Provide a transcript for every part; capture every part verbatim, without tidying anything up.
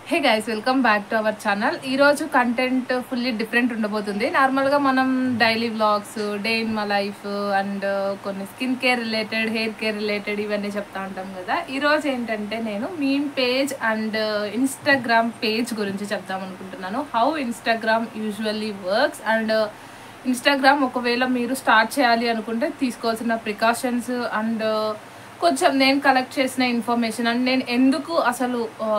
Hey guys, welcome back to our channel. ఈరోజు content fully different ఉండబోతుంది. నార్మల్గా మనం daily vlogs, day in my life and కొన్ని skin care related, hair care related ఇవన్నీ చెప్తా ఉంటాం కదా. ఈరోజు ఏంటంటే నేను meme page and Instagram page గురించి చెప్దాం అనుకుంటున్నాను. How Instagram usually works and Instagram ఒకవేళ మీరు స్టార్ట్ చేయాలి అనుకుంటే తీసుకోవాల్సిన ప్రికాషన్స్ అండ్ కొంచెం నేను కలెక్ట్ చేసిన ఇన్ఫర్మేషన్ అండ్ నేను ఎందుకు అసలు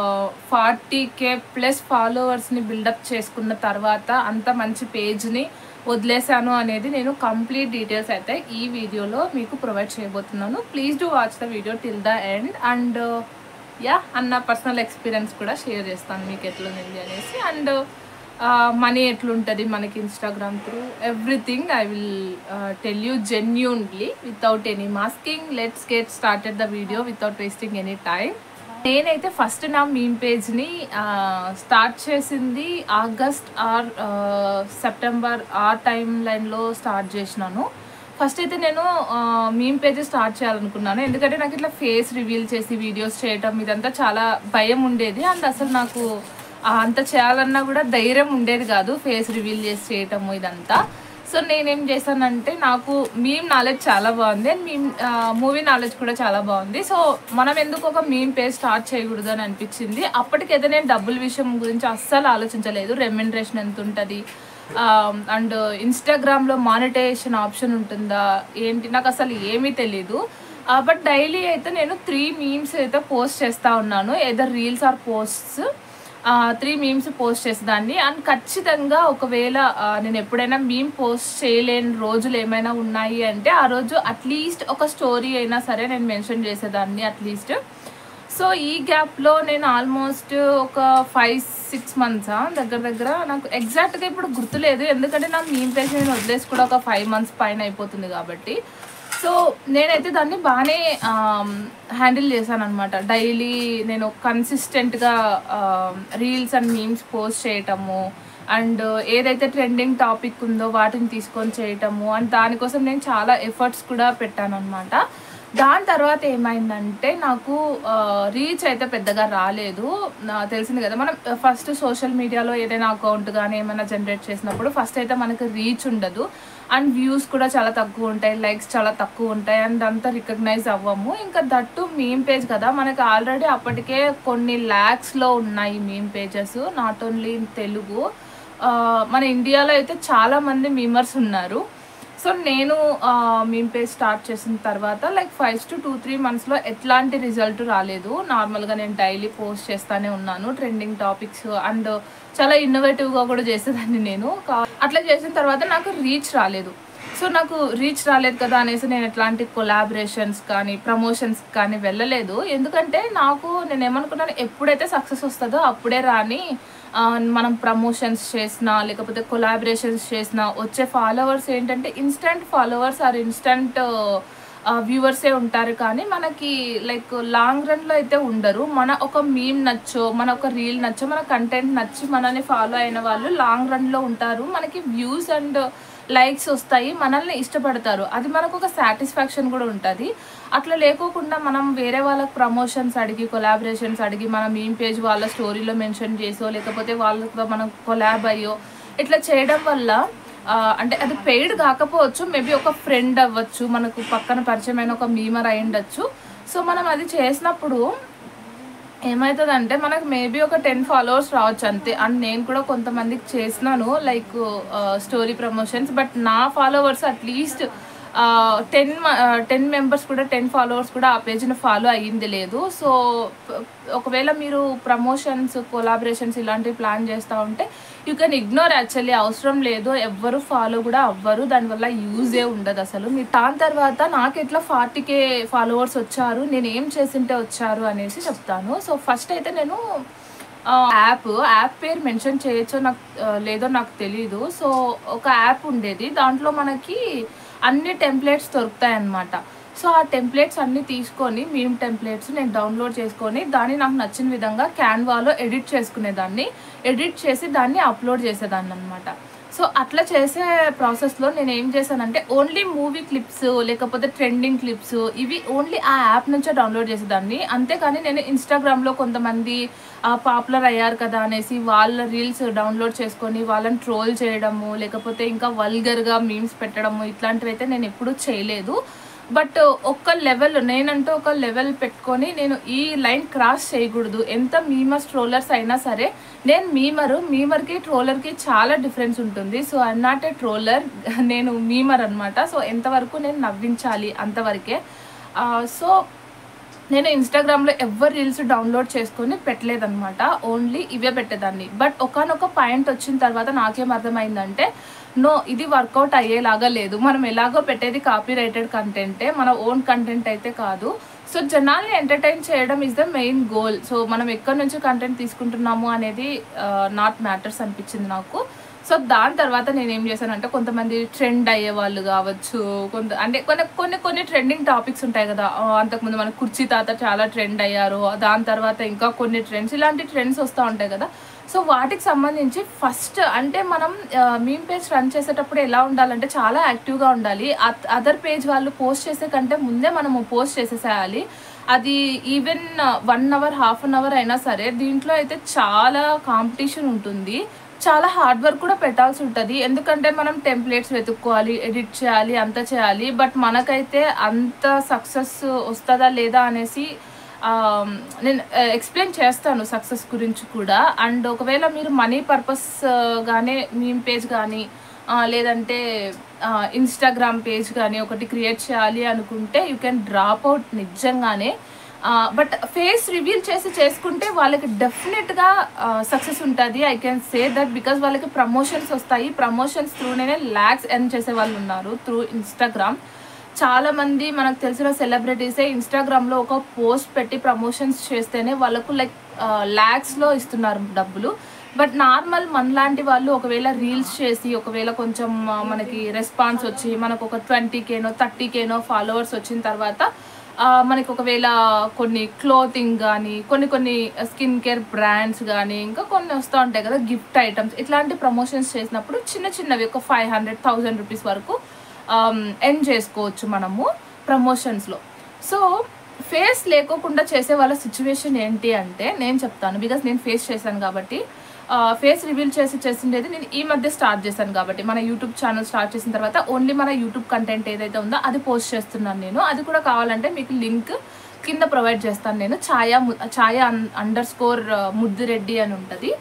ఫార్టీ కే ప్లస్ ఫాలోవర్స్ని బిల్డప్ చేసుకున్న తర్వాత అంత మంచి పేజ్ని వదిలేశాను అనేది నేను కంప్లీట్ డీటెయిల్స్ అయితే ఈ వీడియోలో మీకు ప్రొవైడ్ చేయబోతున్నాను. Please do watch the video till the end and yeah అన్న పర్సనల్ ఎక్స్పీరియన్స్ కూడా షేర్ చేస్తాను మీకు ఎట్లుంది అనేసి. అండ్ మనీ ఎట్లుంటుంది మనకి Instagram through everything I will tell you genuinely without any masking. Let's get started the video without wasting any time. నేనైతే first నా మీమ్ పేజ్ని స్టార్ట్ చేసింది ఆగస్ట్ ఆర్ సెప్టెంబర్ ఆ టైం లైన్లో స్టార్ట్ చేసినాను. ఫస్ట్ అయితే నేను మీమ్ పేజ్ స్టార్ట్ చేయాలనుకున్నాను, ఎందుకంటే నాకు ఇట్లా ఫేస్ రివీల్ చేసి వీడియోస్ చేయటం ఇదంతా చాలా భయం ఉండేది. అండ్ అసలు నాకు అంత చేయాలన్నా కూడా ధైర్యం ఉండేది కాదు, ఫేస్ రివీల్ చేసి చేయటము ఇదంతా. సో నేనేం చేశానంటే, నాకు మీమ్ నాలెడ్జ్ చాలా బాగుంది అండ్ మీమ్ మూవీ నాలెడ్జ్ కూడా చాలా బాగుంది. సో మనం ఎందుకు ఒక మీమ్ పేజ్ స్టార్ట్ చేయకూడదు అని అనిపించింది. అప్పటికైతే నేను డబ్బుల విషయం గురించి అస్సలు ఆలోచించలేదు, రెమ్యునరేషన్ ఎంత ఉంటుంది అండ్ ఇన్స్టాగ్రామ్లో మానిటైజేషన్ ఆప్షన్ ఉంటుందా ఏంటి నాకు అసలు ఏమీ తెలీదు. బట్ డైలీ అయితే నేను త్రీ మీమ్స్ అయితే పోస్ట్ చేస్తూ ఉన్నాను, either reels or posts. Three memes post చేసేదాన్ని. అండ్ ఖచ్చితంగా ఒకవేళ నేను ఎప్పుడైనా మీమ్ పోస్ట్ చేయలేని రోజులు ఏమైనా ఉన్నాయి అంటే ఆ రోజు అట్లీస్ట్ ఒక స్టోరీ అయినా సరే నేను మెన్షన్ చేసేదాన్ని అట్లీస్ట్. సో ఈ గ్యాప్లో నేను ఆల్మోస్ట్ ఒక ఫైవ్ సిక్స్ మంత్స్ దగ్గర దగ్గర నాకు ఎగ్జాక్ట్గా ఇప్పుడు గుర్తులేదు, ఎందుకంటే నా మీమ్ పేజ్ నేను వదిలేసి కూడా ఒక ఫైవ్ మంత్స్ పైన అయిపోతుంది కాబట్టి. సో నేనైతే దాన్ని బాగానే హ్యాండిల్ చేశాను అనమాట. డైలీ నేను కన్సిస్టెంట్గా రీల్స్ అండ్ మీమ్స్ పోస్ట్ చేయటము అండ్ ఏదైతే ట్రెండింగ్ టాపిక్ ఉందో వాటిని తీసుకొని చేయటము అండ్ దానికోసం నేను చాలా ఎఫర్ట్స్ కూడా పెట్టాను అనమాట. దాని తర్వాత ఏమైందంటే నాకు రీచ్ అయితే పెద్దగా రాలేదు. తెలిసింది కదా, మనం ఫస్ట్ సోషల్ మీడియాలో ఏదైనా అకౌంట్ కానీ ఏమైనా జనరేట్ చేసినప్పుడు ఫస్ట్ అయితే మనకు రీచ్ ఉండదు అండ్ వ్యూస్ కూడా చాలా తక్కువ ఉంటాయి, లైక్స్ చాలా తక్కువ ఉంటాయి అండ్ అంతా రికగ్నైజ్ అవ్వము. ఇంకా దట్టు మీమ్ పేజ్ కదా, మనకి ఆల్రెడీ అప్పటికే కొన్ని ల్యాక్స్లో ఉన్నాయి meme pages, not only in Telugu, మన ఇండియాలో అయితే చాలామంది మీమర్స్ ఉన్నారు. సో నేను మీమ్ పేజ్ స్టార్ట్ చేసిన తర్వాత like five to two three మంత్స్లో ఎట్లాంటి రిజల్ట్ రాలేదు. నార్మల్గా నేను డైలీ పోస్ట్ చేస్తూనే ఉన్నాను ట్రెండింగ్ టాపిక్స్ అండ్ చాలా ఇన్నోవేటివ్గా కూడా చేసేదాన్ని నేను. అట్లా చేసిన తర్వాత నాకు రీచ్ రాలేదు. సో నాకు రీచ్ రాలేదు కదా అనేసి నేను ఎట్లాంటి కొలాబరేషన్స్ కానీ ప్రమోషన్స్ కానీ వెళ్ళలేదు, ఎందుకంటే నాకు నేను ఏమనుకున్నాను, ఎప్పుడైతే సక్సెస్ వస్తుందో అప్పుడే రాని మనం ప్రమోషన్స్ చేసినా లేకపోతే కొలాబరేషన్స్ చేసినా వచ్చే ఫాలోవర్స్ ఏంటంటే ఇన్స్టంట్ ఫాలోవర్స్ ఆర్ ఇన్స్టంట్ వ్యూవర్సే ఉంటారు, కానీ మనకి లైక్ లాంగ్ రన్లో అయితే ఉండరు. మన ఒక మీమ్ నచ్చో, మన ఒక రీల్ నచ్చో, మన కంటెంట్ నచ్చి మనల్ని ఫాలో అయిన వాళ్ళు లాంగ్ రన్లో ఉంటారు, మనకి వ్యూస్ అండ్ లైక్స్ వస్తాయి, మనల్ని ఇష్టపడతారు, అది మనకు ఒక సాటిస్ఫాక్షన్ కూడా ఉంటుంది. అట్లా లేకోకుండా మనం వేరే వాళ్ళకి ప్రమోషన్స్ అడిగి కొలాబరేషన్స్ అడిగి మన మీమ్ పేజ్ వాళ్ళ స్టోరీలో మెన్షన్ చేసో లేకపోతే వాళ్ళతో మనం కొలాబ్ అయ్యో ఇట్లా చేయడం వల్ల అంటే అది పెయిడ్ కాకపోవచ్చు, మేబీ ఒక ఫ్రెండ్ అవ్వచ్చు, మనకు పక్కన పరిచయమైన ఒక మీమర్ అయి ఉండొచ్చు. సో మనం అది చేసినప్పుడు ఏమవుతుందంటే మనకు మేబీ ఒక టెన్ ఫాలోవర్స్ రావచ్చు అంతే. అండ్ నేను కూడా కొంతమందికి చేసినాను లైక్ స్టోరీ ప్రమోషన్స్, బట్ నా followers at least ten ten members కూడా టెన్ ఫాలోవర్స్ కూడా ఆ పేజ్ని ఫాలో అయ్యింది లేదు. సో ఒకవేళ మీరు ప్రమోషన్స్ కొలాబరేషన్స్ ఇలాంటివి ప్లాన్ చేస్తూ ఉంటే యూ కెన్ ఇగ్నోర్, యాక్చువల్లీ అవసరం లేదు, ఎవ్వరు ఫాలో కూడా అవ్వరు, దానివల్ల యూజే ఉండదు అసలు. మీరు దాని తర్వాత నాకు ఎట్లా ఫార్టీ కే ఫాలోవర్స్ వచ్చారు, నేను ఏం చేసింటే వచ్చారు అనేసి చెప్తాను. సో ఫస్ట్ అయితే నేను యాప్ యాప్ పేరు మెన్షన్ చేయొచ్చో నాకు లేదో నాకు తెలీదు. సో ఒక యాప్ ఉండేది, దాంట్లో మనకి అన్ని టెంప్లెట్స్ దొరుకుతాయి అన్నమాట. సో ఆ టెంప్లెట్స్ అన్నీ తీసుకొని మీమ్ టెంప్లెట్స్ నేను డౌన్లోడ్ చేసుకొని దాన్ని నాకు నచ్చిన విధంగా క్యాన్వాలో ఎడిట్ చేసుకునేదాన్ని, ఎడిట్ చేసి దాన్ని అప్లోడ్ చేసేదాన్ని అనమాట. సో అట్లా చేసే ప్రాసెస్లో నేను ఏం చేశానంటే ఓన్లీ మూవీ క్లిప్స్ లేకపోతే ట్రెండింగ్ క్లిప్స్ ఇవి ఓన్లీ ఆ యాప్ నుంచే డౌన్లోడ్ చేసేదాన్ని. అంతేకాని నేను ఇన్స్టాగ్రామ్లో కొంతమంది పాపులర్ అయ్యారు కదా అనేసి వాళ్ళ రీల్స్ డౌన్లోడ్ చేసుకొని వాళ్ళని ట్రోల్ చేయడము లేకపోతే ఇంకా వల్గర్గా మీమ్స్ పెట్టడము ఇట్లాంటివి అయితే నేను ఎప్పుడూ చేయలేదు. బట్ ఒక లెవెల్ నేనంటూ ఒక లెవెల్ పెట్టుకొని నేను ఈ లైన్ క్రాస్ చేయకూడదు. ఎంత మీమర్స్ ట్రోలర్స్ అయినా సరే నేను మీమరు మీమర్కి ట్రోలర్కి చాలా డిఫరెన్స్ ఉంటుంది. So I'm not a troller, నేను మీమర్ అనమాట. సో ఎంతవరకు నేను నవ్వించాలి అంతవరకే. సో నేను ఇన్స్టాగ్రామ్లో ఎవరు రీల్స్ డౌన్లోడ్ చేసుకొని పెట్టలేదన్నమాట, ఓన్లీ ఇవే పెట్టేదాన్ని. బట్ ఒకనొక పాయింట్ వచ్చిన తర్వాత నాకేం అర్థమైందంటే నో, ఇది వర్కౌట్ అయ్యేలాగా లేదు. మనం ఎలాగో పెట్టేది కాపీ రైటెడ్ కంటెంటే, మన ఓన్ కంటెంట్ అయితే కాదు. సో జనాల్ని ఎంటర్టైన్ చేయడం is the main goal. So మనం ఎక్కడి నుంచి కంటెంట్ తీసుకుంటున్నాము అనేది నాట్ మ్యాటర్స్ అనిపించింది నాకు. సో దాని తర్వాత నేను ఏం చేశానంటే కొంతమంది ట్రెండ్ అయ్యే వాళ్ళు కావచ్చు, కొంత అంటే కొన్ని కొన్ని కొన్ని ట్రెండింగ్ టాపిక్స్ ఉంటాయి కదా. అంతకుముందు మన కుర్చీ తాత చాలా ట్రెండ్ అయ్యారు, దాని తర్వాత ఇంకా కొన్ని ట్రెండ్స్, ఇలాంటి ట్రెండ్స్ వస్తూ ఉంటాయి కదా. సో వాటికి సంబంధించి ఫస్ట్ అంటే మనం మీమ్ పేజ్ రన్ చేసేటప్పుడు ఎలా ఉండాలంటే చాలా యాక్టివ్గా ఉండాలి. అదర్ పేజ్ వాళ్ళు పోస్ట్ చేసే కంటే ముందే మనము పోస్ట్ చేసేసేయాలి. అది even one hour half an hour అయినా సరే. దీంట్లో అయితే చాలా కాంపిటీషన్ ఉంటుంది, చాలా హార్డ్ వర్క్ కూడా పెట్టాల్సి ఉంటుంది. ఎందుకంటే మనం టెంప్లెట్స్ వెతుక్కోవాలి, ఎడిట్ చేయాలి, అంతా చేయాలి. బట్ మనకైతే అంత సక్సెస్ వస్తుందా లేదా అనేసి నేను ఎక్స్ప్లెయిన్ చేస్తాను సక్సెస్ గురించి కూడా. అండ్ ఒకవేళ మీరు మనీ పర్పస్ గానే మీమ్ పేజ్ కానీ లేదంటే ఇన్స్టాగ్రామ్ పేజ్ కానీ ఒకటి క్రియేట్ చేయాలి అనుకుంటే యూ కెన్ డ్రాప్ అవుట్ నిజంగానే. బట్ ఫేస్ రివీల్ చేసి చేసుకుంటే వాళ్ళకి డెఫినెట్గా సక్సెస్ ఉంటుంది. I can say that because వాళ్ళకి ప్రమోషన్స్ వస్తాయి. ప్రమోషన్స్ త్రూనే ల్యాక్స్ ఎర్న్ చేసే వాళ్ళు ఉన్నారు త్రూ ఇన్స్టాగ్రామ్. చాలామంది మనకు తెలిసిన సెలబ్రిటీసే ఇన్స్టాగ్రామ్లో ఒక పోస్ట్ పెట్టి ప్రమోషన్స్ చేస్తేనే వాళ్ళకు లైక్ ల్యాక్స్లో ఇస్తున్నారు డబ్బులు. బట్ నార్మల్ మనలాంటి వాళ్ళు ఒకవేళ రీల్స్ చేసి ఒకవేళ కొంచెం మనకి రెస్పాన్స్ వచ్చి మనకు ఒక ట్వంటీ కేనో థర్టీ కేనో ఫాలోవర్స్ వచ్చిన తర్వాత మనకి ఒకవేళ కొన్ని క్లోతింగ్ కానీ కొన్ని కొన్ని స్కిన్ కేర్ బ్రాండ్స్ కానీ ఇంకా కొన్ని వస్తూ ఉంటాయి కదా గిఫ్ట్ ఐటమ్స్, ఇట్లాంటి ప్రమోషన్స్ చేసినప్పుడు చిన్న చిన్నవి ఒక ఫైవ్ హండ్రెడ్ థౌజండ్ రూపీస్ వరకు ఎర్న్ చేసుకోవచ్చు మనము ప్రమోషన్స్లో. సో ఫేస్ లేకోకుండా చేసే వాళ్ళ సిచ్యువేషన్ ఏంటి అంటే నేను చెప్తాను, బికాస్ నేను ఫేస్ చేశాను కాబట్టి. ఫేస్ రివీల్ చేసి చేసిండేది నేను ఈ మధ్య స్టార్ట్ చేశాను కాబట్టి, మన యూట్యూబ్ ఛానల్ స్టార్ట్ చేసిన తర్వాత ఓన్లీ మన యూట్యూబ్ కంటెంట్ ఏదైతే ఉందో అది పోస్ట్ చేస్తున్నాను నేను. అది కూడా కావాలంటే మీకు లింక్ కింద ప్రొవైడ్ చేస్తాను నేను. ఛాయా ఛాయా అండర్ స్కోర్ ముద్దురెడ్డి అని ఉంటుంది.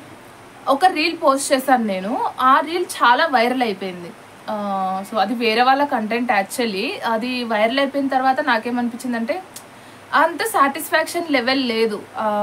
ఒక రీల్ పోస్ట్ చేశాను నేను, ఆ రీల్ చాలా వైరల్ అయిపోయింది. సో అది వేరే వాళ్ళ కంటెంట్ యాక్చువల్లీ. అది వైరల్ అయిపోయిన తర్వాత నాకేమనిపించిందంటే అంత సాటిస్ఫాక్షన్ లెవెల్ లేదు.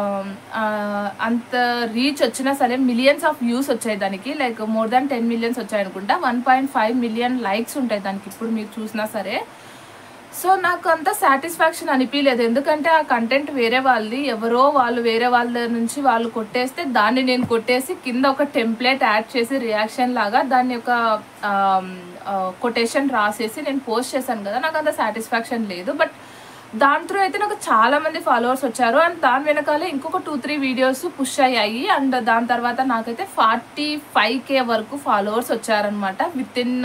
అంత రీచ్ వచ్చినా సరే మిలియన్స్ ఆఫ్ వ్యూస్ వచ్చాయి దానికి, like more than ten millions వచ్చాయి అనుకుంటా. One point five million likes ఉంటాయి దానికి ఇప్పుడు మీరు చూసినా సరే. సో నాకు అంత సాటిస్ఫాక్షన్ అనిపించలేదు, ఎందుకంటే ఆ కంటెంట్ వేరే వాళ్ళది, ఎవరో వాళ్ళు వేరే వాళ్ళ నుంచి వాళ్ళు కొట్టేస్తే దాన్ని నేను కొట్టేసి కింద ఒక టెంప్లెట్ యాడ్ చేసి రియాక్షన్ లాగా దాన్ని ఒక కొటేషన్ రాసేసి నేను పోస్ట్ చేశాను కదా, నాకు అంత సాటిస్ఫాక్షన్ లేదు. బట్ దాని త్రూ అయితే నాకు చాలా మంది ఫాలోవర్స్ వచ్చారు. అండ్ దాని వెనకాలే ఇంకొక టూ త్రీ వీడియోస్ పుష్ అయ్యాయి. అండ్ దాని తర్వాత నాకైతే ఫార్టీ ఫైవ్ కే వరకు ఫాలోవర్స్ వచ్చారనమాట within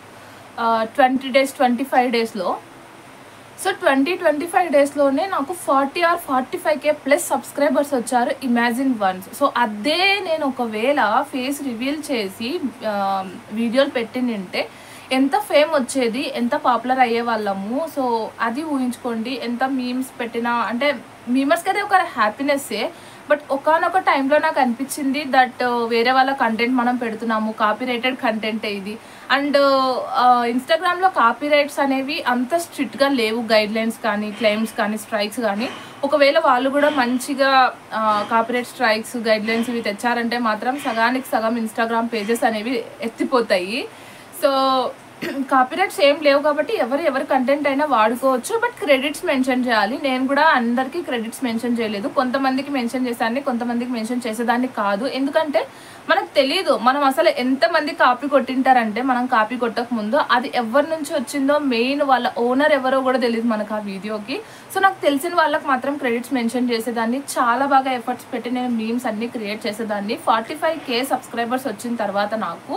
twenty days twenty five డేస్లో. సో ట్వంటీ ట్వంటీ ఫైవ్ డేస్లోనే నాకు forty or forty five K plus subscribers వచ్చారు, ఇమాజిన్ వన్స్. సో అదే నేను ఒకవేళ ఫేస్ రివీల్ చేసి వీడియోలు పెట్టింటే ఎంత ఫేమ్ వచ్చేది, ఎంత పాపులర్ అయ్యే వాళ్ళము. సో అది ఊహించుకోండి. ఎంత మీమ్స్ పెట్టినా అంటే మీమర్స్కి అయితే ఒక హ్యాపీనెస్సే. బట్ ఒకనొక టైంలో నాకు అనిపించింది దట్ వేరే వాళ్ళ కంటెంట్ మనం పెడుతున్నాము, కాపీరైటెడ్ కంటెంటే ఇది. అండ్ ఇన్స్టాగ్రామ్లో కాపీరైట్స్ అనేవి అంత స్ట్రిక్ట్గా లేవు, గైడ్ లైన్స్ కానీ క్లెయిమ్స్ కానీ స్ట్రైక్స్ కానీ. ఒకవేళ వాళ్ళు కూడా మంచిగా కాపీరైట్ స్ట్రైక్స్ గైడ్ లైన్స్ ఇవి తెచ్చారంటే మాత్రం సగానికి సగం ఇన్స్టాగ్రామ్ పేజెస్ అనేవి ఎత్తిపోతాయి. సో కాపీరైట్స్ ఏం లేవు కాబట్టి ఎవరు ఎవరి కంటెంట్ అయినా వాడుకోవచ్చు. బట్ క్రెడిట్స్ మెన్షన్ చేయాలి. నేను కూడా అందరికీ క్రెడిట్స్ మెన్షన్ చేయలేదు, కొంతమందికి మెన్షన్ చేశాను, కొంతమందికి మెన్షన్ చేసేదాన్ని కాదు. ఎందుకంటే మనకు తెలియదు మనం అసలు ఎంతమంది కాపీ కొట్టింటారంటే మనం కాపీ కొట్టక ముందు అది ఎవరి నుంచి వచ్చిందో, మెయిన్ వాళ్ళ ఓనర్ ఎవరో కూడా తెలియదు మనకు ఆ వీడియోకి. సో నాకు తెలిసిన వాళ్ళకి మాత్రం క్రెడిట్స్ మెన్షన్ చేసేదాన్ని. చాలా బాగా ఎఫర్ట్స్ పెట్టి నేను మీమ్స్ అన్నీ క్రియేట్ చేసేదాన్ని. ఫార్టీ ఫైవ్ కే సబ్స్క్రైబర్స్ వచ్చిన తర్వాత నాకు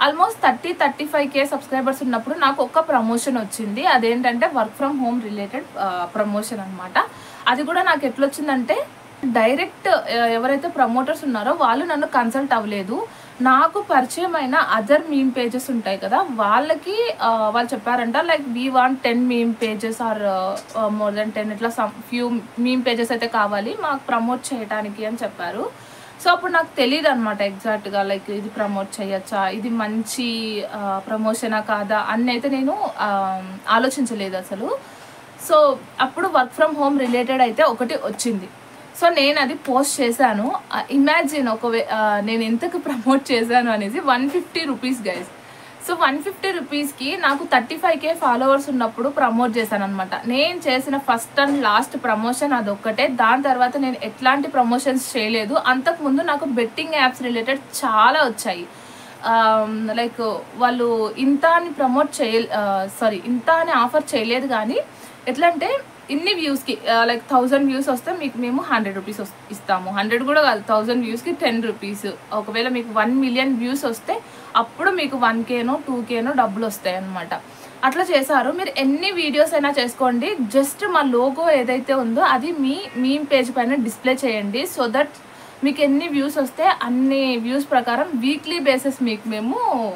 almost thirty thirty five K subscribers ఉన్నప్పుడు నాకు ఒక్క ప్రమోషన్ వచ్చింది. అదేంటంటే work from home related promotion అనమాట. అది కూడా నాకు ఎట్లా వచ్చిందంటే డైరెక్ట్ ఎవరైతే ప్రమోటర్స్ ఉన్నారో వాళ్ళు నన్ను కన్సల్ట్ అవ్వలేదు. నాకు పరిచయం అయిన అదర్ మీమ్ పేజెస్ ఉంటాయి కదా, వాళ్ళకి వాళ్ళు చెప్పారంట like we want ten meme pages or more than ten ఇట్లా సమ్ ఫ్యూ మీమ్ పేజెస్ అయితే కావాలి మాకు ప్రమోట్ చేయడానికి అని చెప్పారు. సో అప్పుడు నాకు తెలియదు అనమాట ఎగ్జాక్ట్గా లైక్ ఇది ప్రమోట్ చేయొచ్చా, ఇది మంచి ప్రమోషనా కాదా అని అయితే నేను ఆలోచించలేదు అసలు. సో అప్పుడు వర్క్ ఫ్రమ్ హోమ్ రిలేటెడ్ అయితే ఒకటి వచ్చింది. సో నేను అది పోస్ట్ చేశాను. ఇమాజిన్ ఒకవే నేను ఎంతకు ప్రమోట్ చేశాను అనేసి one fifty rupees guys. So one fifty రూపీస్కి నాకు థర్టీ ఫైవ్ కే ఫాలోవర్స్ ఉన్నప్పుడు ప్రమోట్ చేశాను అనమాట. నేను చేసిన ఫస్ట్ అండ్ లాస్ట్ ప్రమోషన్ అదొక్కటే. దాని తర్వాత నేను ఎట్లాంటి ప్రమోషన్స్ చేయలేదు. అంతకుముందు నాకు బెట్టింగ్ యాప్స్ రిలేటెడ్ చాలా వచ్చాయి. లైక్ వాళ్ళు ఇంత అని ప్రమోట్ చేయ సారీ ఇంత అని ఆఫర్ చేయలేదు, కానీ ఎట్లా అంటే ఇన్ని వ్యూస్కి లైక్ థౌజండ్ వ్యూస్ వస్తే మీకు మేము హండ్రెడ్ రూపీస్ ఇస్తాము, హండ్రెడ్ కూడా కాదు థౌజండ్ వ్యూస్కి టెన్ రూపీస్. ఒకవేళ మీకు వన్ మిలియన్ వ్యూస్ వస్తే అప్పుడు మీకు వన్ కేనో టూ కేనో డబ్బులు వస్తాయి అన్నమాట. అట్లా చేశారు. మీరు ఎన్ని వీడియోస్ అయినా చేసుకోండి, జస్ట్ మా లోగో ఏదైతే ఉందో అది మీ మీమ్ పేజ్ పైన డిస్ప్లే చేయండి. సో దట్ మీకు ఎన్ని వ్యూస్ వస్తే అన్ని వ్యూస్ ప్రకారం వీక్లీ బేసిస్ మీకు మేము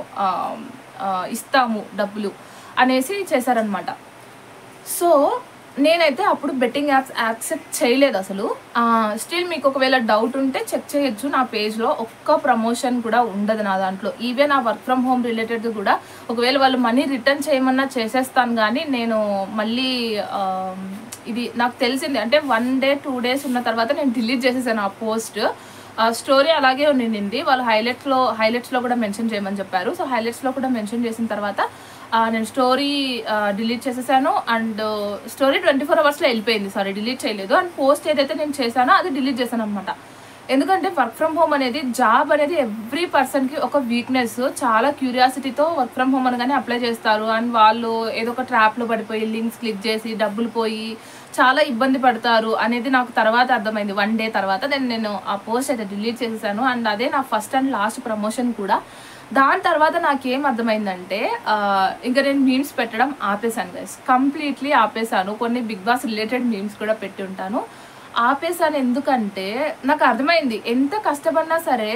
ఇస్తాము డబ్బులు అనేసి చేశారనమాట. సో నేనైతే అప్పుడు బెట్టింగ్ యాప్స్ యాక్సెప్ట్ చేయలేదు అసలు. స్టిల్ మీకు ఒకవేళ డౌట్ ఉంటే చెక్ చేయొచ్చు, నా పేజ్లో ఒక్క ప్రమోషన్ కూడా ఉండదు నా దాంట్లో. ఈవెన్ ఆ వర్క్ ఫ్రమ్ హోమ్ రిలేటెడ్ కూడా ఒకవేళ వాళ్ళు మనీ రిటర్న్ చేయమన్నా చేసేస్తాను, కానీ నేను మళ్ళీ ఇది నాకు తెలిసింది అంటే వన్ డే టూ డేస్ ఉన్న తర్వాత నేను డిలీట్ చేసేసాను ఆ పోస్ట్. స్టోరీ అలాగే ఉండింది. వాళ్ళు హైలైట్స్లో హైలైట్స్లో కూడా మెన్షన్ చేయమని చెప్పారు. సో హైలైట్స్లో కూడా మెన్షన్ చేసిన తర్వాత నేను స్టోరీ డిలీట్ చేసేసాను. అండ్ స్టోరీ ట్వంటీ ఫోర్ అవర్స్లో వెళ్ళిపోయింది, సారీ డిలీట్ చేయలేదు. అండ్ పోస్ట్ ఏదైతే నేను చేశానో అది డిలీట్ చేశాను అనమాట. ఎందుకంటే వర్క్ ఫ్రమ్ హోమ్ అనేది జాబ్ అనేది ఎవ్రీ పర్సన్కి ఒక వీక్నెస్. చాలా క్యూరియాసిటీతో వర్క్ ఫ్రమ్ హోమ్ అనగానే అప్లై చేస్తారు. అండ్ వాళ్ళు ఏదో ఒక ట్రాప్లో పడిపోయి లింక్స్ క్లిక్ చేసి డబ్బులు పోయి చాలా ఇబ్బంది పడతారు అనేది నాకు తర్వాత అర్థమైంది. వన్ డే తర్వాత నేను నేను ఆ పోస్ట్ అయితే డిలీట్ చేసేసాను. అండ్ అదే నా ఫస్ట్ అండ్ లాస్ట్ ప్రమోషన్ కూడా. దాని తర్వాత నాకేం అర్థమైందంటే ఇంకా నేను మీమ్స్ పెట్టడం ఆపేసాను గైస్, కంప్లీట్లీ ఆపేసాను. కొన్ని బిగ్ బాస్ రిలేటెడ్ మీమ్స్ కూడా పెట్టి ఉంటాను. ఆపేసాను ఎందుకంటే నాకు అర్థమైంది ఎంత కష్టపడినా సరే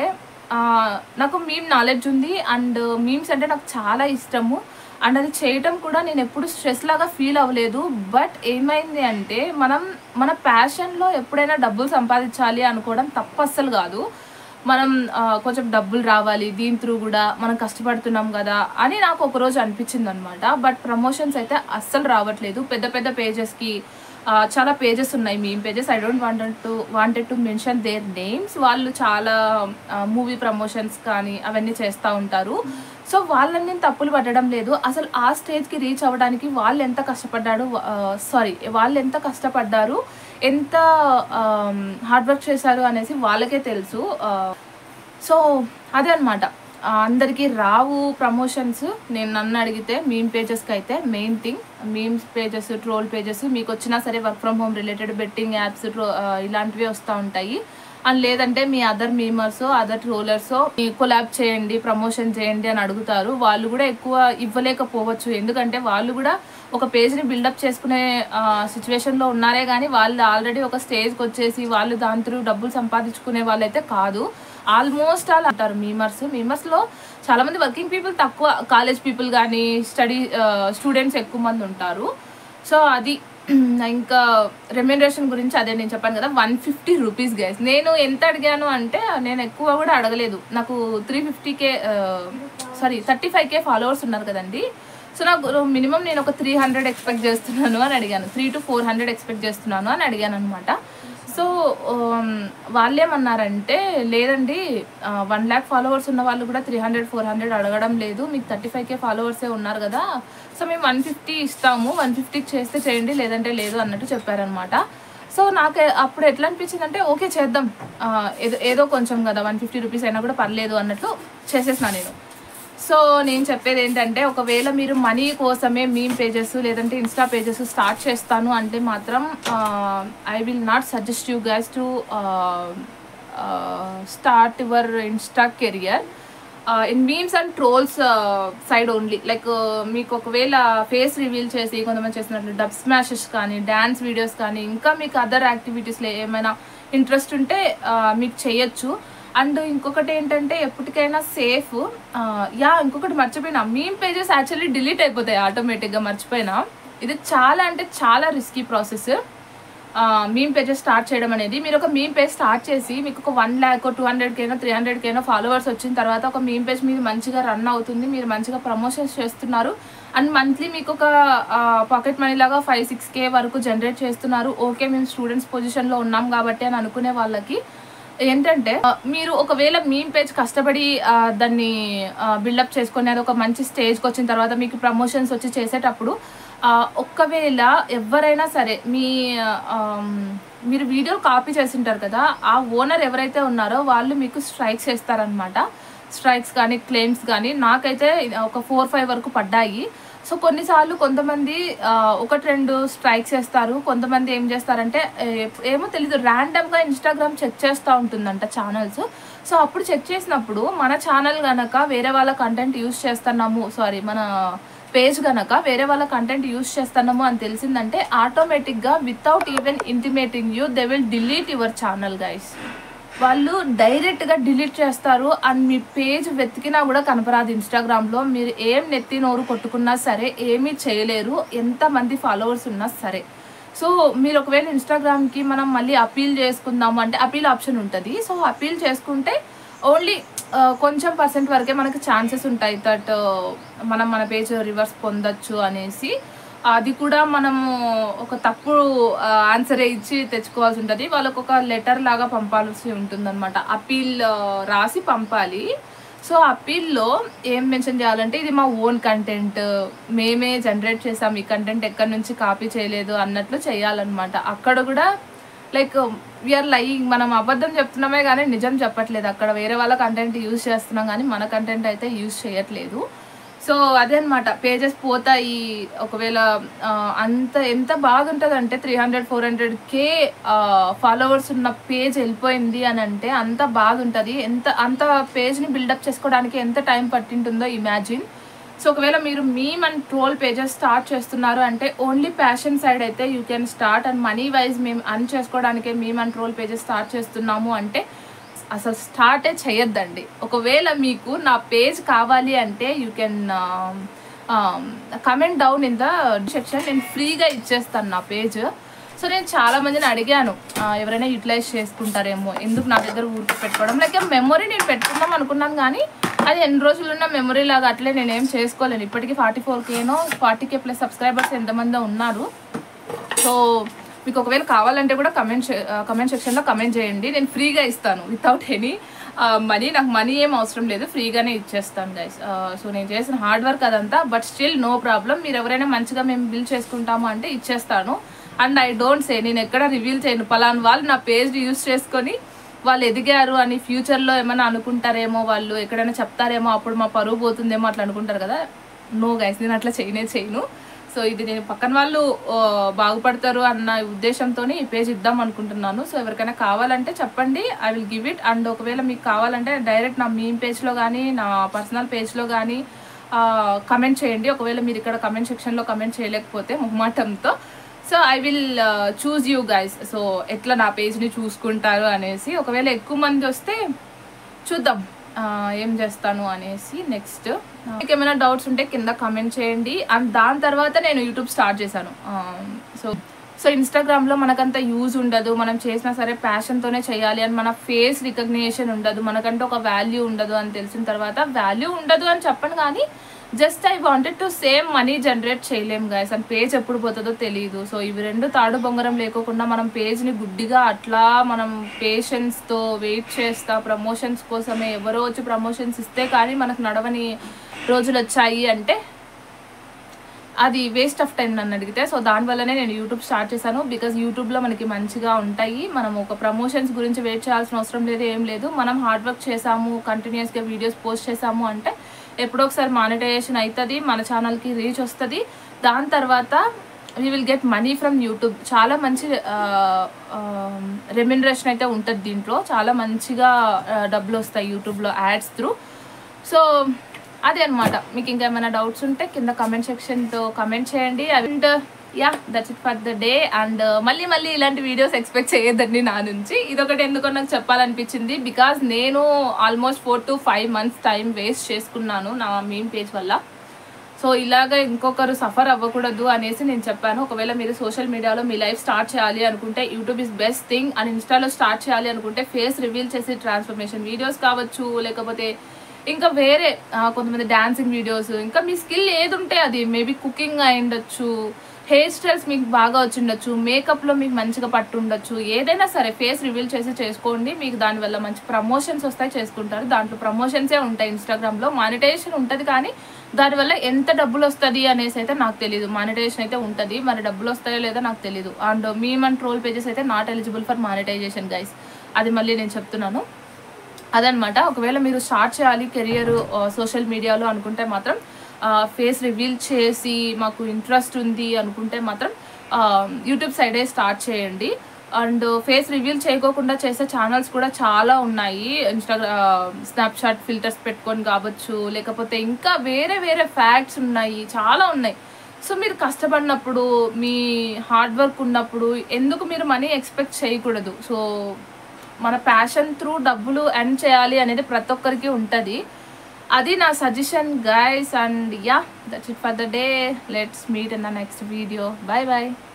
నాకు మీమ్ నాలెడ్జ్ ఉంది. అండ్ మీమ్స్ అంటే నాకు చాలా ఇష్టము. అండ్ అది చేయటం కూడా నేను ఎప్పుడు స్ట్రెస్ లాగా ఫీల్ అవ్వలేదు. బట్ ఏమైంది అంటే మనం మన ప్యాషన్లో ఎప్పుడైనా డబ్బులు సంపాదించాలి అనుకోవడం తప్పు అస్సలు కాదు. మనం కొంచెం డబ్బులు రావాలి దీని త్రూ కూడా మనం కష్టపడుతున్నాం కదా అని నాకు ఒకరోజు అనిపించింది అనమాట. బట్ ప్రమోషన్స్ అయితే అస్సలు రావట్లేదు. పెద్ద పెద్ద పేజెస్కి చాలా పేజెస్ ఉన్నాయి meme pages. I don't wanted to wanted to mention their names. వాళ్ళు చాలా మూవీ ప్రమోషన్స్ కానీ అవన్నీ చేస్తూ ఉంటారు. సో వాళ్ళని నేను తప్పులు పట్టడం లేదు. అసలు ఆ స్టేజ్కి రీచ్ అవ్వడానికి వాళ్ళు ఎంత కష్టపడ్డాడు సారీ వాళ్ళు ఎంత కష్టపడ్డారు ఎంత హార్డ్ వర్క్ చేశారు అనేసి వాళ్ళకే తెలుసు. సో అదే అనమాట, అందరికీ రావు ప్రమోషన్స్. నేను నన్ను అడిగితే మీమ్ పేజెస్కి అయితే main thing memes pages troll pages మీకు వచ్చినా సరే work from home related betting apps ఇలాంటివి వస్తూ ఉంటాయి. అండ్ లేదంటే మీ other memers other trollers collab చేయండి ప్రమోషన్ చేయండి అని అడుగుతారు. వాళ్ళు కూడా ఎక్కువ ఇవ్వలేకపోవచ్చు, ఎందుకంటే వాళ్ళు కూడా ఒక పేజ్ని బిల్డప్ చేసుకునే సిచ్యువేషన్లో ఉన్నారే కానీ వాళ్ళు ఆల్రెడీ ఒక స్టేజ్కి వచ్చేసి వాళ్ళు దాని త్రూ డబ్బులు సంపాదించుకునే వాళ్ళైతే కాదు. ఆల్మోస్ట్ ఆల్ అంటారు మీమర్స్. మీమర్స్లో చాలామంది వర్కింగ్ పీపుల్ తక్కువ, కాలేజ్ పీపుల్ కానీ స్టడీ స్టూడెంట్స్ ఎక్కువ మంది ఉంటారు. సో అది ఇంకా రెమ్యూనరేషన్ గురించి అదే నేను చెప్పాను కదా వన్ ఫిఫ్టీ రూపీస్ గైస్. నేను ఎంత అడిగాను అంటే నేను ఎక్కువ కూడా అడగలేదు. నాకు three fifty K sorry thirty five K followers ఉన్నారు కదండి. సో నాకు మినిమం నేను ఒక త్రీ హండ్రెడ్ ఎక్స్పెక్ట్ చేస్తున్నాను అని అడిగాను, three to four hundred expect చేస్తున్నాను అని అడిగాను అనమాట. సో వాళ్ళేమన్నారంటే లేదండి వన్ ల్యాక్ ఫాలోవర్స్ ఉన్న వాళ్ళు కూడా త్రీ హండ్రెడ్ ఫోర్ హండ్రెడ్ అడగడం లేదు, మీకు థర్టీ ఫైవ్ కే ఫాలోవర్సే ఉన్నారు కదా, సో మేము వన్ ఫిఫ్టీ ఇస్తాము, వన్ ఫిఫ్టీకి చేస్తే చేయండి లేదంటే లేదు అన్నట్టు చెప్పారనమాట. సో నాకు అప్పుడు ఎట్లా అనిపించింది అంటే ఓకే చేద్దాం, ఏదో ఏదో కొంచెం కదా వన్ ఫిఫ్టీ రూపీస్ అయినా కూడా పర్లేదు అన్నట్లు చేసేసిన నేను. సో నేను చెప్పేది ఏంటంటే ఒకవేళ మీరు మనీ కోసమే మీమ్ పేజెస్ లేదంటే ఇన్స్టా పేజెస్ స్టార్ట్ చేస్తాను అంటే మాత్రం I will not suggest you guys to start your insta career. In memes and trolls side only. Like మీకు ఒకవేళ ఫేస్ రివీల్ చేసి కొంతమంది చేస్తున్నట్లు డబ్ స్మాషెస్ కానీ, డ్యాన్స్ వీడియోస్ కానీ, ఇంకా మీకు అదర్ యాక్టివిటీస్లో ఏమైనా ఇంట్రెస్ట్ ఉంటే మీకు చేయొచ్చు. అండ్ ఇంకొకటి ఏంటంటే ఎప్పటికైనా సేఫ్. యా ఇంకొకటి మర్చిపోయినా, మీమ్ పేజెస్ యాక్చువల్లీ డిలీట్ అయిపోతాయి ఆటోమేటిక్గా, మర్చిపోయినా. ఇది చాలా అంటే చాలా risky process meme pages start చేయడం అనేది. మీరు ఒక మీమ్ పేజ్ స్టార్ట్ చేసి మీకు ఒక వన్ ల్యాక్ టూ హండ్రెడ్ కేనో త్రీ హండ్రెడ్ కేనో ఫాలోవర్స్ వచ్చిన తర్వాత ఒక మీమ్ పేజ్ మీరు మంచిగా రన్ అవుతుంది, మీరు మంచిగా ప్రమోషన్స్ చేస్తున్నారు, అండ్ మంత్లీ మీకు ఒక పాకెట్ మనీ లాగా ఫైవ్ సిక్స్ కే వరకు జనరేట్ చేస్తున్నారు. ఓకే మేము స్టూడెంట్స్ పొజిషన్లో ఉన్నాం కాబట్టి అని అనుకునే వాళ్ళకి ఏంటంటే, మీరు ఒకవేళ మీమ్ పేజ్ కష్టపడి దాన్ని బిల్డప్ చేసుకొని అది ఒక మంచి స్టేజ్కి వచ్చిన తర్వాత మీకు ప్రమోషన్స్ వచ్చి చేసేటప్పుడు ఒక్కవేళ ఎవరైనా సరే మీ మీరు వీడియో కాపీ చేసింటారు కదా, ఆ ఓనర్ ఎవరైతే ఉన్నారో వాళ్ళు మీకు స్ట్రైక్స్ చేస్తారనమాట. స్ట్రైక్స్ కానీ క్లెయిమ్స్ కానీ నాకైతే ఒక ఫోర్ ఫైవ్ వరకు పడ్డాయి. సో కొన్నిసార్లు కొంతమంది ఒకటి రెండు స్ట్రైక్స్ చేస్తారు, కొంతమంది ఏం చేస్తారంటే ఏమో తెలీదు ర్యాండమ్గా ఇన్స్టాగ్రామ్ చెక్ చేస్తూ ఉంటుందంట ఛానల్స్. సో అప్పుడు చెక్ చేసినప్పుడు మన ఛానల్ కనుక వేరే వాళ్ళ కంటెంట్ యూస్ చేస్తున్నాము, సారీ మన పేజ్ కనుక వేరే వాళ్ళ కంటెంట్ యూస్ చేస్తున్నాము అని తెలిసిందంటే ఆటోమేటిక్గా without even intimating you they will delete your channel guys. వాళ్ళు డైరెక్ట్గా డిలీట్ చేస్తారు. అండ్ మీ పేజ్ వెతికినా కూడా కనపరాదు ఇన్స్టాగ్రామ్లో. మీరు ఏం నెత్తి నోరు కొట్టుకున్నా సరే ఏమీ చేయలేరు, ఎంతమంది ఫాలోవర్స్ ఉన్నా సరే. సో మీరు ఒకవేళ ఇన్స్టాగ్రామ్కి మనం మళ్ళీ అపీల్ చేసుకుందాము అంటే అపీల్ ఆప్షన్ ఉంటుంది. సో అపీల్ చేసుకుంటే ఓన్లీ కొంచెం పర్సెంట్ వరకే మనకు ఛాన్సెస్ ఉంటాయి దట్ మనం మన పేజ్ రివర్స్ పొందొచ్చు అనేసి. అది కూడా మనము ఒక తప్పు ఆన్సరే ఇచ్చి తెచ్చుకోవాల్సి ఉంటుంది. వాళ్ళకు ఒక లెటర్ లాగా పంపాల్సి ఉంటుందన్నమాట, అపీల్ రాసి పంపాలి. సో అపీల్లో ఏం మెన్షన్ చేయాలంటే ఇది మా ఓన్ కంటెంట్, మేమే జనరేట్ చేసాం, ఈ కంటెంట్ ఎక్కడి నుంచి కాపీ చేయలేదు అన్నట్లు చేయాలన్నమాట. అక్కడ కూడా లైక్ వీఆర్ లైయింగ్, మనం అబద్ధం చెప్తున్నామే కానీ నిజం చెప్పట్లేదు. అక్కడ వేరే వాళ్ళ కంటెంట్ యూజ్ చేస్తున్నాం కానీ మన కంటెంట్ అయితే యూజ్ చేయట్లేదు. సో అదే అనమాట, పేజెస్ పోతాయి. ఒకవేళ అంత ఎంత బాగుంటుంది అంటే three hundred four hundred K followers ఉన్న పేజ్ వెళ్ళిపోయింది అని అంటే అంత బాగుంటుంది. ఎంత అంత పేజ్ని బిల్డప్ చేసుకోవడానికి ఎంత టైం పట్టింటుందో ఇమాజిన్. సో ఒకవేళ మీరు meme and troll pages start చేస్తున్నారు అంటే ఓన్లీ ప్యాషన్ సైడ్ అయితే you can start. And money wise మేము అర్న్ చేసుకోవడానికే meme and troll pages start చేస్తున్నాము అంటే అసలు స్టార్టే చేయొద్దండి. ఒకవేళ మీకు నా పేజ్ కావాలి అంటే you can comment down in the section, నేను ఫ్రీగా ఇచ్చేస్తాను నా పేజ్. సో నేను చాలా మందిని అడిగాను ఎవరైనా యూటిలైజ్ చేసుకుంటారేమో, ఎందుకు నా దగ్గర ఊరికి పెట్టుకోవడం, లైక్ మెమొరీ నేను పెట్టుకుందాం అనుకున్నాను కానీ అది ఎన్ని రోజులు ఉన్న మెమొరీ లాగా అట్లే నేనేం చేసుకోలేను. ఇప్పటికీ ఫార్టీ ఫోర్ కేనో ఫార్టీ కే ప్లస్ సబ్స్క్రైబర్స్ ఎంతమంది ఉన్నారు. సో మీకు ఒకవేళ కావాలంటే కూడా కమెంట్ కమెంట్ సెక్షన్లో కమెంట్ చేయండి, నేను ఫ్రీగా ఇస్తాను వితౌట్ ఎనీ మనీ. నాకు మనీ ఏం అవసరం లేదు, ఫ్రీగానే ఇచ్చేస్తాను గైస్. సో నేను చేసిన హార్డ్ వర్క్ అదంతా, బట్ స్టిల్ నో ప్రాబ్లం. మీరు ఎవరైనా మంచిగా మేము బిల్ చేసుకుంటాము అంటే ఇచ్చేస్తాను. అండ్ ఐ డోంట్ సే, నేను ఎక్కడ రివీల్ చేయను పలానా వాళ్ళు నా పేజ్ యూజ్ చేసుకొని వాళ్ళు ఎదిగారు అని ఫ్యూచర్లో ఏమైనా అనుకుంటారేమో, వాళ్ళు ఎక్కడైనా చెప్తారేమో అప్పుడు మా పరువు పోతుందేమో అట్లా అనుకుంటారు కదా. నో గైస్, నేను అట్లా చేయనే చేయను. సో ఇది నేను పక్కన వాళ్ళు బాగుపడతారు అన్న ఉద్దేశంతో ఈ పేజ్ ఇద్దాం అనుకుంటున్నాను. సో ఎవరికైనా కావాలంటే చెప్పండి, I will give it. And ఒకవేళ మీకు కావాలంటే డైరెక్ట్ నా మీమ్ పేజ్లో కానీ నా పర్సనల్ పేజ్లో కానీ కమెంట్ చేయండి. ఒకవేళ మీరు ఇక్కడ కమెంట్ సెక్షన్లో కమెంట్ చేయలేకపోతే మొహమాటంతో, so I will choose you guys. So ఎట్లా నా పేజ్ని చూసుకుంటారు అనేసి, ఒకవేళ ఎక్కువ మంది వస్తే చూద్దాం ఏం చేస్తాను అనేసి. నెక్స్ట్ మీకు ఏమైనా డౌట్స్ ఉంటే కింద కమెంట్ చేయండి. అండ్ దాని తర్వాత నేను యూట్యూబ్ స్టార్ట్ చేశాను. సో సో ఇన్స్టాగ్రామ్లో మనకంత యూజ్ ఉండదు, మనం చేసినా సరే ప్యాషన్తోనే చేయాలి అని మన ఫేస్ రికగ్నిషన్ ఉండదు, మనకంటే ఒక వాల్యూ ఉండదు అని తెలిసిన తర్వాత, వాల్యూ ఉండదు అని చెప్పను కానీ just I wanted to same money generate చేయలేము గైస్. అండ్ పేజ్ ఎప్పుడు పోతుందో తెలియదు. సో ఇవి రెండు తాడు బొంగరం లేకోకుండా మనం పేజ్ని గుడ్డిగా అట్లా మనం పేషెన్స్తో వెయిట్ చేస్తా ప్రమోషన్స్ కోసమే, ఎవరో వచ్చి ప్రమోషన్స్ ఇస్తే కానీ మనకు నడవని రోజులు వచ్చాయి అంటే అది వేస్ట్ ఆఫ్ టైం నన్ను అడిగితే. సో దానివల్లనే నేను యూట్యూబ్ స్టార్ట్ చేశాను. బికాజ్ యూట్యూబ్లో మనకి మంచిగా ఉంటాయి, మనం ఒక ప్రమోషన్స్ గురించి వెయిట్ చేయాల్సిన అవసరం లేదు, ఏం లేదు. మనం హార్డ్ వర్క్ చేసాము, కంటిన్యూస్గా వీడియోస్ పోస్ట్ చేసాము అంటే ఎప్పుడో ఒకసారి మానిటైజేషన్ అవుతుంది, మన ఛానల్కి రీచ్ వస్తుంది. దాని తర్వాత we will get money from YouTube. చాలా మంచి రెమ్యునరేషన్ అయితే ఉంటుంది దీంట్లో, చాలా మంచిగా డబ్బులు వస్తాయి యూట్యూబ్లో యాడ్స్ త్రూ. సో అదే అనమాట. మీకు ఇంకేమైనా డౌట్స్ ఉంటే కింద కమెంట్ సెక్షన్తో కమెంట్ చేయండి. And yeah that's it for the day. And మళ్ళీ మళ్ళీ ఇలాంటి వీడియోస్ ఎక్స్పెక్ట్ చేయొద్దండి నా నుంచి. ఇదొకటి ఎందుకో నాకు చెప్పాలనిపించింది, బికాజ్ నేను almost four to five months time waste చేసుకున్నాను నా మీమ్ పేజ్ వల్ల. సో ఇలాగ ఇంకొకరు సఫర్ అవ్వకూడదు అనేసి నేను చెప్పాను. ఒకవేళ మీరు సోషల్ మీడియాలో మీ లైఫ్ స్టార్ట్ చేయాలి అనుకుంటే YouTube is best thing, and ఇన్స్టాలో స్టార్ట్ చేయాలి అనుకుంటే ఫేస్ రివీల్ చేసి ట్రాన్స్ఫర్మేషన్ వీడియోస్ కావచ్చు, లేకపోతే ఇంకా వేరే కొంతమంది డాన్సింగ్ వీడియోస్, ఇంకా మీ స్కిల్ ఏది ఉంటే అది, మేబీ కుకింగ్ అయి ఉండొచ్చు, హెయిర్ స్టైల్స్ మీకు బాగా వచ్చిండొచ్చు, మేకప్లో మీకు మంచిగా పట్టు ఉండొచ్చు, ఏదైనా సరే ఫేస్ రివీల్ చేసి చేసుకోండి. మీకు దానివల్ల మంచి ప్రమోషన్స్ వస్తాయి, చేసుకుంటారు. దాంట్లో ప్రమోషన్సే ఉంటాయి. ఇన్స్టాగ్రామ్లో మానిటైజేషన్ ఉంటుంది, కానీ దానివల్ల ఎంత డబ్బులు వస్తుంది అనేసి అయితే నాకు తెలియదు. మానిటైజేషన్ అయితే ఉంటుంది, మరి డబ్బులు వస్తాయో లేదో నాకు తెలియదు. And meme and troll pages అయితే not eligible for monetization guys, అది మళ్ళీ నేను చెప్తున్నాను. అదనమాట. ఒకవేళ మీరు స్టార్ట్ చేయాలి కెరియర్ సోషల్ మీడియాలో అనుకుంటే మాత్రం, ఫేస్ రివీల్ చేసి మాకు ఇంట్రెస్ట్ ఉంది అనుకుంటే మాత్రం యూట్యూబ్ సైడే స్టార్ట్ చేయండి. అండ్ ఫేస్ రివీల్ చేయకోకుండా చేసే ఛానల్స్ కూడా చాలా ఉన్నాయి. ఇన్స్టాగ్రామ్ స్నాప్చాట్ ఫిల్టర్స్ పెట్టుకొని కావచ్చు, లేకపోతే ఇంకా వేరే వేరే ఫ్యాక్ట్స్ ఉన్నాయి, చాలా ఉన్నాయి. సో మీరు కష్టపడినప్పుడు, మీ హార్డ్ వర్క్ ఉన్నప్పుడు ఎందుకు మీరు మనీ ఎక్స్పెక్ట్ చేయకూడదు. సో మన ప్యాషన్ త్రూ డబ్బులు ఎర్న్ చేయాలి అనేది ప్రతి ఒక్కరికి ఉంటుంది. అది నా suggestion guys. And yeah that's it for the day. Let's meet in the next video. Bye by.